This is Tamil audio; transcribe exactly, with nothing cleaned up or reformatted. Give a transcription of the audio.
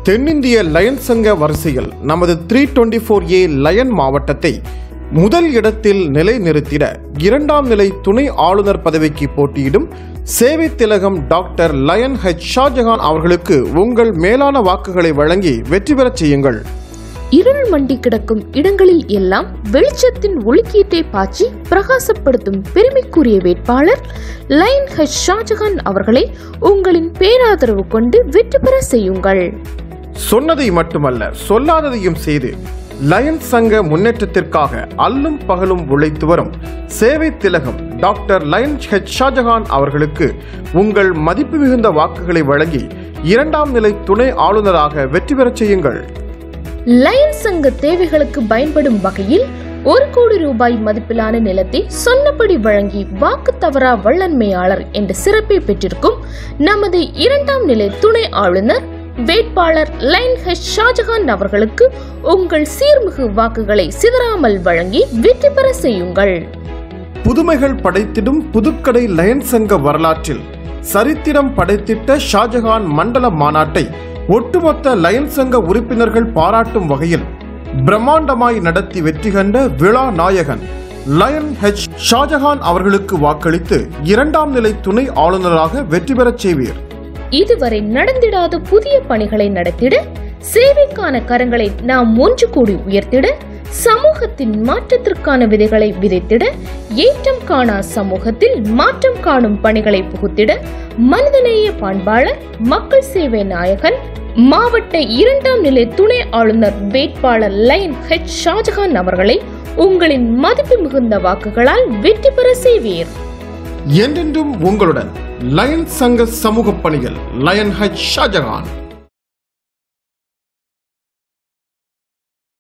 தென்னிந்திய லயன் சங்க வரிசையில் நமது three twenty four A lion மாவட்டத்தை முதல் இடத்தில் நிலைநிறுத்திட இரண்டாம் நிலை துணை ஆளுநர் பதவிக்கு போட்டியிடும் சேவை திலகம் டாக்டர் லயன் ஹெச் ஷாஜஹான் அவர்களுக்கு உங்கள் மேலான வாக்குகளை வழங்கி வெற்றி பெறச் செய்யுங்கள். இருள் மண்டி கிடக்கும் இடங்களில் எல்லாம் வெளிச்சத்தின் ஒளிக்கீட்டை பாய்ச்சி பிரகாசப்படுத்தும் பெருமைக்குரிய வேட்பாளர் லயன் ஹெச் ஷாஜஹான் அவர்களை உங்களின் பேராதரவு கொண்டு வெற்றி பெற செய்யுங்கள். சொன்னதை மட்டுமல்ல, சொல்லாததையும் செய்து லயன் சங்க முன்னேற்றத்திற்காக அல்லும் பகலும் உழைத்து வரும் சேவை திலகம் டாக்டர் லயன் ஹெச் ஷாஜஹான் அவர்களுக்கு உங்கள் மதிப்பு மிகுந்த வாக்குகளை வழங்கி இரண்டாம் நிலை துணை ஆளுநராக வெற்றி பெறச் செய்யுங்கள். லயன் சங்க தேவைகளுக்கு பயன்படும் வகையில் ஒரு கோடி ரூபாய் மதிப்பிலான நிலத்தை சொன்னபடி வழங்கி வாக்கு தவறா வல்லன்மையாளர் என்ற சிறப்பை பெற்றிருக்கும் நமது இரண்டாம் நிலை துணை ஆளுநர் வேட்பாளர் லயன் ஹெச் ஷாஜஹான் அவர்களுக்கு உங்கள் சீர்மிகு வாக்குகளை சிதறாமல் வழங்கி வெற்றி பெற செய்யுங்கள். புதுமைகள் படைத்திடும் புதுக்கடை லயன் சங்க வரலாற்றில் சரித்திரம் படைத்திட்ட ஷாஜஹான் மண்டல மாநாட்டை ஒட்டுமொத்த லயன் சங்க உறுப்பினர்கள் பாராட்டும் வகையில் பிரம்மாண்டமாய் நடத்தி வெற்றி கண்ட விழா நாயகன் லயன் ஹெச் ஷாஜஹான் அவர்களுக்கு வாக்களித்து இரண்டாம் நிலை துணை ஆளுநராக வெற்றி பெறச் செய்வீர். இதுவரை நடந்திடாத புதிய பணிகளை நடத்திட, சேவைக்கான கரங்களை நாம் ஒன்று கூடி உயர்த்திட, சமூகத்தின் மாற்றத்திற்கான விதைகளை விதைத்திட, ஏற்றம் காணா சமூகத்தில் மாற்றம் காணும் பணிகளை புகுத்திட, மனிதநேய பண்பாளர், மக்கள் சேவை நாயகன், மாவட்ட இரண்டாம் நிலை துணை ஆளுநர் வேட்பாளர் லயன் ஹெச் ஷாஜஹான் அவர்களை உங்களின் மதிப்பு மிகுந்த வாக்குகளால் வெற்றி பெற செய்வீர். என்றென்றும் உங்களுடன் லயன் சங்க சமூக பணிகள் லயன் ஹெச் ஷாஜஹான்.